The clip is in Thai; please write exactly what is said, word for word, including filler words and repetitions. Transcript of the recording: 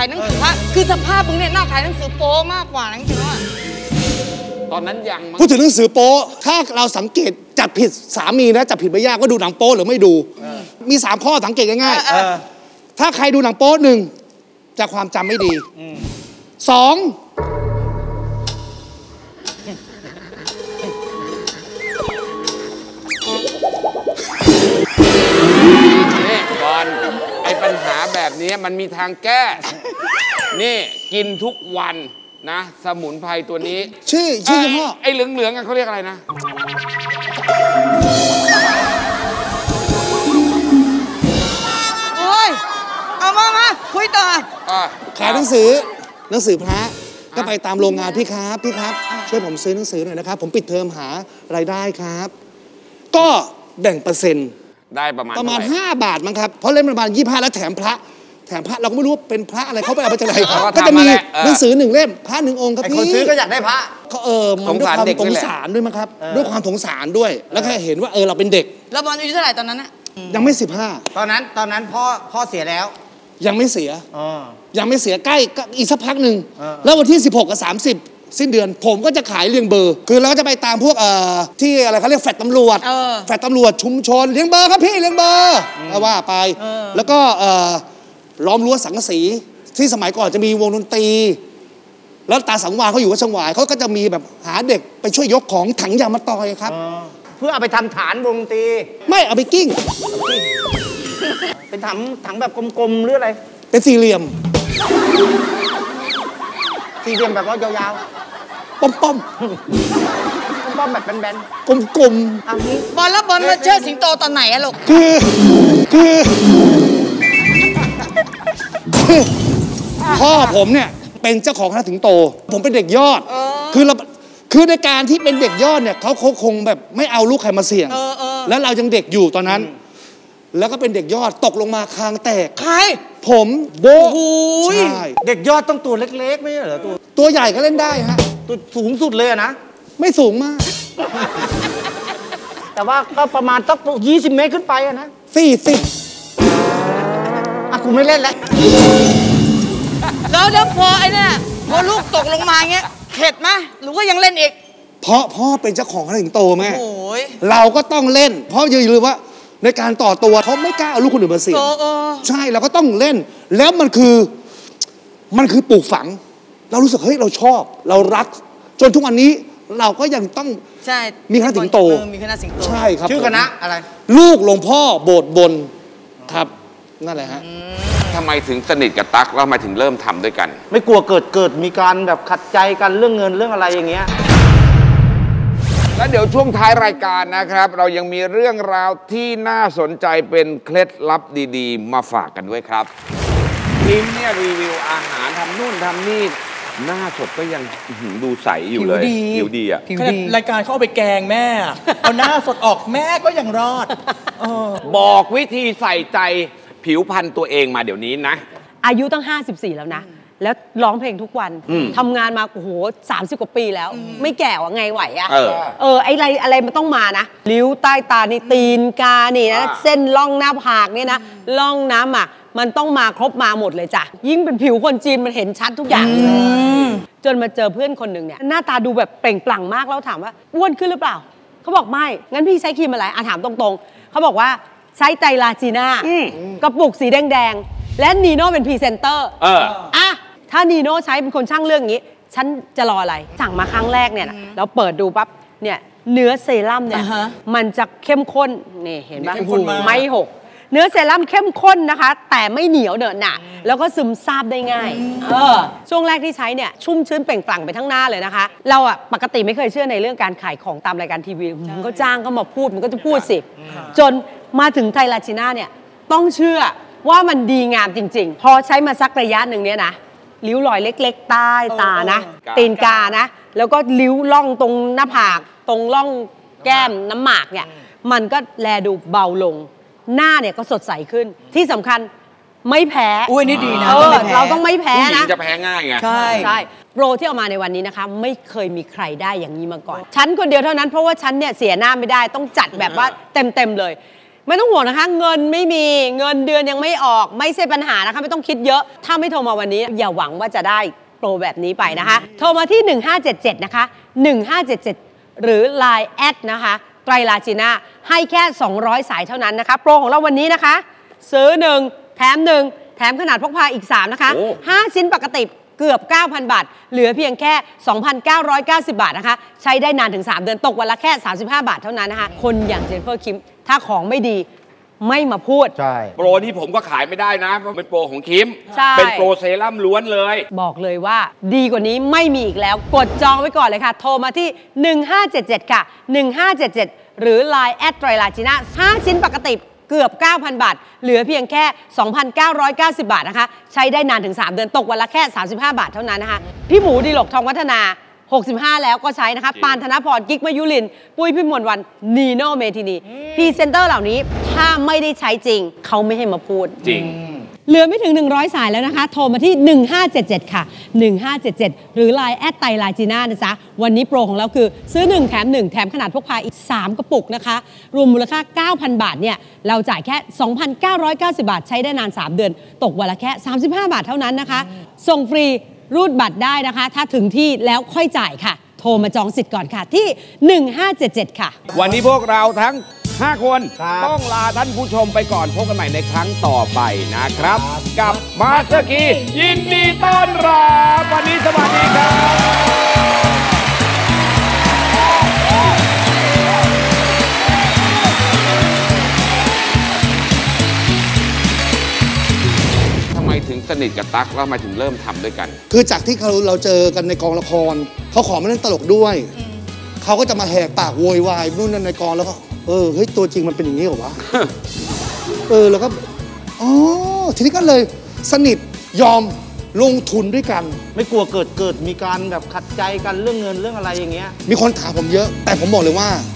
ายหนังสือพระคือสภาพมึงเนี่ยหน้าขายหนังสือโป๊มากกว่าจริงๆว่าตอนนั้นยังพูดถึงหนังสือโป๊ถ้าเราสังเกตจับผิดสามีนะจับผิดไม่ยากว่าดูหนังโป๊หรือไม่ดูมีสามข้อสังเกตง่ายๆถ้าใครดูหนังโป๊หนึ่งจะความจำไม่ดีสองนี่ก่อนไอ้ปัญหาแบบนี้มันมีทางแก้นี่กินทุกวันนะสมุนไพรตัวนี้ชื่อชื่อยี่ห้อไอ้เหลืองๆเขาเรียกอะไรนะโอ้ยเอามามาคุยต่อขายหนังสือหนังสือพระก็ไปตามโรงงานพี่ครับพี่ครับช่วยผมซื้อหนังสือหน่อยนะครับผมปิดเทอมหารายได้ครับก็แบ่งเปอร์เซ็นต์ได้ประมาณประมาณห้าบาทมั้งครับเพราะเล่นประมาณยี่สิบห้าแล้วแถมพระแถมพระเราก็ไม่รู้ว่าเป็นพระอะไรเขาไปเอามาจากไหนก็จะมีหนังสือหนึ่งเล่มพระหนึ่งองค์ครับพี่คนซื้อก็อยากได้พระเขาเออมันด้วยความสงสารด้วยมั้งครับด้วยความสงสารด้วยแล้วแค่เห็นว่าเออเราเป็นเด็กแล้วบอลอายุเท่าไหร่ตอนนั้นอะยังไม่สิบห้าตอนนั้นตอนนั้นพ่อพ่อเสียแล้วยังไม่เสียยังไม่เสียใกล้อีกสักพักหนึ่งแล้ววันที่สิบหกกับสามสิบสิ้นเดือนผมก็จะขายเลี้ยงเบอร์คือเราก็จะไปตามพวกเอ่อที่อะไรเขาเรียกแฟลตตำรวจแฟลตตำรวจชุมชนเลี้ยงเบอร์ครับพี่เลี้ยงเบอร์ก็ว่าไปแล้วก็เอ่อล้อมรั้วสังกะสีที่สมัยก่อนจะมีวงดนตรีแล้วตาสังวาลเขาอยู่วัดสังวายเขาก็จะมีแบบหาเด็กไปช่วยยกของถังยางมะตอยครับเพื่อเอาไปทำฐานวงดนตรีไม่เอาไปกิ้งเป็นถังถังแบบกลมๆหรืออะไรเป็นสี่เหลี่ยมสี่เหลี่ยมแบบว่ายาวๆป้อมป้อมป้อมแบบแบนๆกลมๆบอลแล้วบอลมาเชิดสิงโตตอนไหนอะลูกคือคือพ่อผมเนี่ยเป็นเจ้าของคณะสิงโตผมเป็นเด็กยอดคือเราคือในการที่เป็นเด็กยอดเนี่ยเขาคงแบบไม่เอาลูกใครมาเสี่ยงแล้วเรายังเด็กอยู่ตอนนั้นแล้วก็เป็นเด็กยอดตกลงมาคางแตกใครผมโบใช่เด็กยอดต้องตัวเล็กๆไม่ใช่เหรอตัวตัวใหญ่ก็เล่นได้ฮะตัวสูงสุดเลยนะไม่สูงมากแต่ว่าก็ประมาณต้องยี่สิบเมตรขึ้นไปอะนะสี่สิบอ่ะกูไม่เล่นแล้วแล้วแล้วพอไอ้เนี่ยพอลูกตกลงมาเงี้ยเข็ดไหมหรือว่ายังเล่นอีกเพราะพ่อเป็นเจ้าของคณะสิงโตแม่เราก็ต้องเล่นเพราะอย่าลืมว่าในการต่อตัวเขาไม่กล้าเอาลูกคนอื่นมาเสี่ยงใช่เราก็ต้องเล่นแล้วมันคือมันคือปลูกฝังเรารู้สึกเฮ้ยเราชอบเรารักจนทุกวันนี้เราก็ยังต้องใช่มีคณะสิงโตมีคณะสิงโตใช่ครับชื่อคณะอะไรลูกหลวงพ่อโบสถ์บนครับนั่นแหละฮะทำไมถึงสนิทกับตั๊กแล้วมาถึงเริ่มทำด้วยกันไม่กลัวเกิดเกิดมีการแบบขัดใจกันเรื่องเงินเรื่องอะไรอย่างเงี้ยแล้วเดี๋ยวช่วงท้ายรายการนะครับเรายังมีเรื่องราวที่น่าสนใจเป็นเคล็ดลับดีๆมาฝากกันด้วยครับทีมเนี่ยรีวิวอาหารทำนู่นทำนี่หน้าสดก็ยังดูใสอยู่เลยผิวดีอ่ะรายการเขาเอาไปแกงแม่เอาหน้าสดออกแม่ก็ยังรอดบอกวิธีใส่ใจผิวพรรณตัวเองมาเดี๋ยวนี้นะอายุตั้งห้าสิบสี่แล้วนะแล้วร้องเพลงทุกวันทำงานมาโอ้โหสามสิบกว่าปีแล้วไม่แก่วะไงไหวอะเออเออไออะไรอะไรมันต้องมานะริ้วใต้ตานี่ตีนกานี่นะเส้นล่องหน้าผากนี่นะล่องน้ำอ่ะมันต้องมาครบมาหมดเลยจ้ะยิ่งเป็นผิวคนจีนมันเห็นชัดทุกอย่างเลยจนมาเจอเพื่อนคนหนึ่งเนี่ยหน้าตาดูแบบเปล่งปลั่งมากแล้วถามว่าอ้วนขึ้นหรือเปล่าเขาบอกไม่งั้นพี่ใช้ครีมอะไรอ่ะถามตรงๆเขาบอกว่าใช้ไตรลาจีน่ากระปุกสีแดงๆและนีโน่เป็นพรีเซนเตอร์เอออ่ะถ้านีโน่ใช้เป็นคนช่างเรื่องอย่างนี้ฉันจะรออะไรสั่งมาครั้งแรกเนี่ยเราเปิดดูปั๊บเนี่ยเนื้อเซรั่มเนี่ยมันจะเข้มข้นนี่เห็นป่ะไม่หกเนื้อเซรั่มเข้มข้นนะคะแต่ไม่เหนียวเดินหนาแล้วก็ซึมซาบได้ง่ายเออช่วงแรกที่ใช้เนี่ยชุ่มชื้นเปล่งปลั่งไปทั้งหน้าเลยนะคะเราอะปกติไม่เคยเชื่อในเรื่องการขายของตามรายการทีวีมันก็จ้างก็มาพูดมันก็จะพูดสิจนมาถึงไทลาจิน่าเนี่ยต้องเชื่อว่ามันดีงามจริงๆพอใช้มาสักระยะหนึ่งเนี่ยนะริ้วรอยเล็กๆใต้ตานะตีนกานะแล้วก็ริ้วล่องตรงหน้าผากตรงล่องแก้มน้ำหมากเนี่ยมันก็แลดูเบาลงหน้าเนี่ยก็สดใสขึ้นที่สำคัญไม่แพ้อุ้ยนี่ดีนะเราต้องไม่แพ้นะผู้หญิงจะแพ้ง่ายไงใช่ใช่โปรที่เอามาในวันนี้นะคะไม่เคยมีใครได้อย่างนี้มาก่อนฉันคนเดียวเท่านั้นเพราะว่าฉันเนี่ยเสียหน้าไม่ได้ต้องจัดแบบว่าเต็มๆเลยไม่ต้องห่วงนะคะ เงินไม่มีเงินเดือนยังไม่ออกไม่ใช่ปัญหานะคะไม่ต้องคิดเยอะถ้าไม่โทรมาวันนี้อย่าหวังว่าจะได้โปรแบบนี้ไปนะคะโทรมาที่หนึ่งห้าเจ็ดเจ็ดนะคะหนึ่งห้าเจ็ดเจ็ดหรือ ไลน์ แอดนะคะไตรลาจีน่าให้แค่สองร้อยสายเท่านั้นนะคะโปรของเราวันนี้นะคะซื้อหนึ่งแถมหนึ่งแถมขนาดพกพาอีกสามนะคะห้าชิ้นปกติเกือบ เก้าพัน บาทเหลือเพียงแค่ สองพันเก้าร้อยเก้าสิบ บาทนะคะใช้ได้นานถึงสามเดือนตกวันละแค่สามสิบห้าบาทเท่านั้นนะคะคนอย่างเจนนิเฟอร์คิมถ้าของไม่ดีไม่มาพูดใช่โปรนี้ผมก็ขายไม่ได้นะเพราะเป็นโปรของคิมใช่เป็นโปรเซรั่มล้วนเลยบอกเลยว่าดีกว่านี้ไม่มีอีกแล้วกดจองไว้ก่อนเลยค่ะโทรมาที่หนึ่งห้าเจ็ดเจ็ดค่ะหนึ่งห้าเจ็ดเจ็ดหรือ ไลน์ แอดไตรลาจีน่าห้าชิ้นปกติเกือบ เก้าพัน บาทเหลือเพียงแค่ สองพันเก้าร้อยเก้าสิบ บาทนะคะใช้ได้นานถึงสามเดือนตกวันละแค่สามสิบห้าบาทเท่านั้นนะคะพี่หมูดีหลกทองวัฒนาหกสิบห้าแล้วก็ใช้นะคะปานธนพรกิ๊กมยุรินทร์ปุ้ยพิมลวันนีโนเมทินีพรีเซนเตอร์เหล่านี้ถ้าไม่ได้ใช้จริงเขาไม่ให้มาพูดจริงเหลือไม่ถึงหนึ่งร้อยสายแล้วนะคะโทรมาที่หนึ่งห้าเจ็ดเจ็ดค่ะหนึ่งห้าเจ็ดเจ็ดหรือ ไลน์ แอดไตรลาจีน่านะจ๊ะวันนี้โปรของเราคือซื้อหนึ่งแถมหนึ่งแถมขนาดพกพาอีกสามกระปุกนะคะรวมมูลค่า เก้าพัน บาทเนี่ยเราจ่ายแค่ สองพันเก้าร้อยเก้าสิบ บาทใช้ได้นานสามเดือนตกวันละแค่สามสิบห้าบาทเท่านั้นนะคะส่งฟรีรูดบัตรได้นะคะถ้าถึงที่แล้วค่อยจ่ายค่ะโทรมาจองสิทธิ์ก่อนค่ะที่หนึ่งห้าเจ็ดเจ็ดค่ะวันนี้พวกเราทั้งห้าคนต้องลาท่านผู้ชมไปก่อนพบกันใหม่ในครั้งต่อไปนะครับกับมาสเตอร์คียินดีต้อนรับวันนี้สวัสดีครับทำไมถึงสนิทกับตั๊กแล้วทำไมถึงเริ่มทำด้วยกันคือจากที่เราเราเจอกันในกองละครเขาขอมาเล่นตลกด้วยเขาก็จะมาแหกปากโวยวายนู่นนั่นในกองแล้วก็เออเฮ้ยตัวจริงมันเป็นอย่างนี้เหรอวะ เออแล้วก็อ๋อทีนี้ก็เลยสนิทยอมลงทุนด้วยกันไม่กลัวเกิดเกิดมีการแบบขัดใจกันเรื่องเงินเรื่องอะไรอย่างเงี้ยมีคนถามผมเยอะแต่ผมบอกเลยว่า